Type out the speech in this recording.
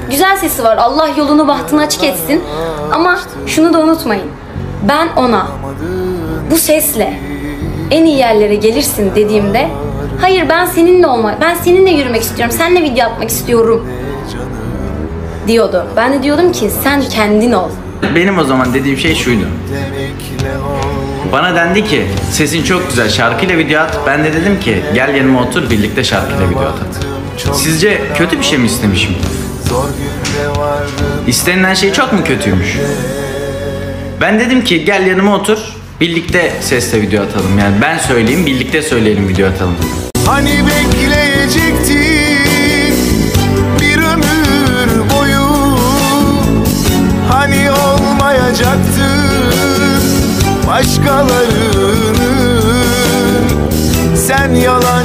Güzel sesi var. Allah yolunu bahtını açık etsin. Ama şunu da unutmayın. Ben ona bu sesle en iyi yerlere gelirsin dediğimde hayır ben seninle yürümek istiyorum. Seninle video yapmak istiyorum diyordu. Ben de diyordum ki sen kendin ol. Benim o zaman dediğim şey şuydu. Bana dendi ki sesin çok güzel, şarkıyla video at. Ben de dedim ki gel yanıma otur, birlikte şarkıyla video atalım. Sizce kötü bir şey mi istemişim? İstenilen şey çok mu kötüymüş? Ben dedim ki gel yanıma otur, birlikte sesle video atalım. Yani ben söyleyeyim, birlikte söyleyelim, video atalım. Hani bekleyecektin bir ömür boyu, hani olmayacaktın başkalarının, sen yalan